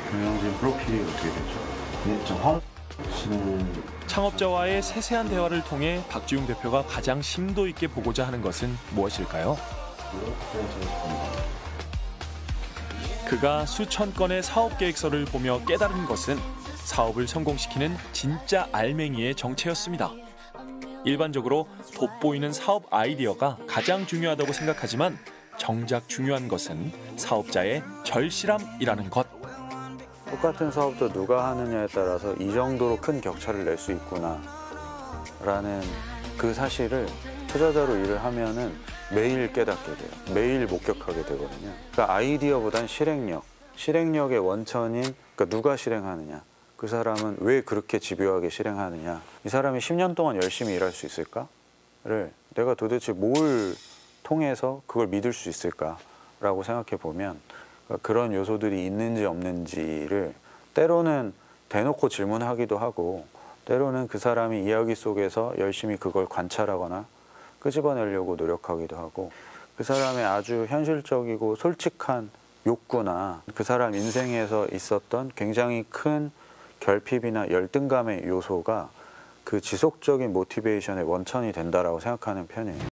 경영진 프로필이 어떻게 되죠? 네, 저 황 씨는 창업자와의 세세한 대화를 통해 박지웅 대표가 가장 심도 있게 보고자 하는 것은 무엇일까요? 그가 수천 건의 사업 계획서를 보며 깨달은 것은 사업을 성공시키는 진짜 알맹이의 정체였습니다. 일반적으로 돋보이는 사업 아이디어가 가장 중요하다고 생각하지만 정작 중요한 것은 사업자의 절실함이라는 것. 똑같은 사업도 누가 하느냐에 따라서 이 정도로 큰 격차를 낼 수 있구나 라는 그 사실을 투자자로 일을 하면은 매일 깨닫게 돼요. 매일 목격하게 되거든요. 그러니까 아이디어보단 실행력의 원천인, 그러니까 누가 실행하느냐, 그 사람은 왜 그렇게 집요하게 실행하느냐, 이 사람이 10년 동안 열심히 일할 수 있을까를 내가 도대체 뭘 통해서 그걸 믿을 수 있을까라고 생각해 보면 그런 요소들이 있는지 없는지를 때로는 대놓고 질문하기도 하고, 때로는 그 사람이 이야기 속에서 열심히 그걸 관찰하거나 끄집어내려고 노력하기도 하고, 그 사람의 아주 현실적이고 솔직한 욕구나 그 사람 인생에서 있었던 굉장히 큰 결핍이나 열등감의 요소가 그 지속적인 모티베이션의 원천이 된다라고 생각하는 편이에요.